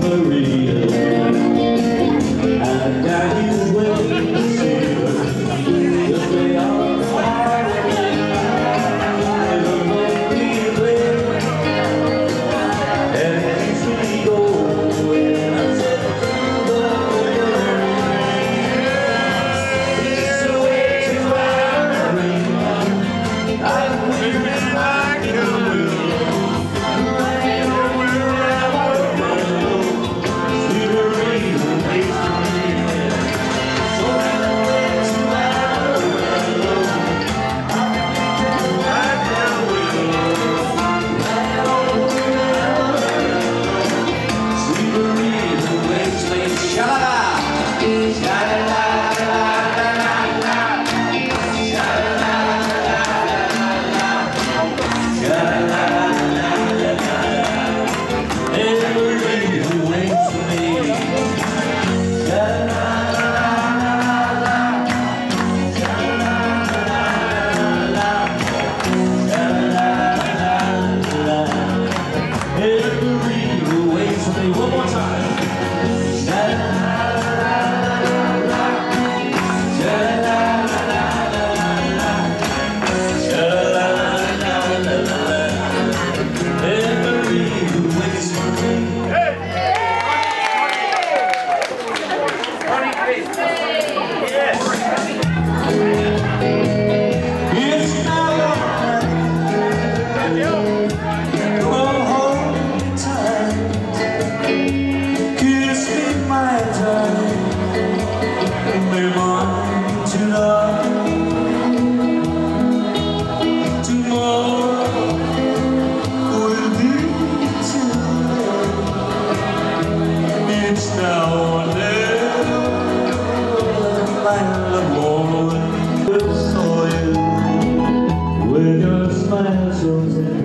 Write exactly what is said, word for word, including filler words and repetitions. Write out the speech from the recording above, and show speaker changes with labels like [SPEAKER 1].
[SPEAKER 1] Maria, and down you went to see her, just lay on the highway, with a lonely place, and you should go, and I said to the rain, it's a way to our rain, I'm weary like a willow. One more time. With your smile so tender.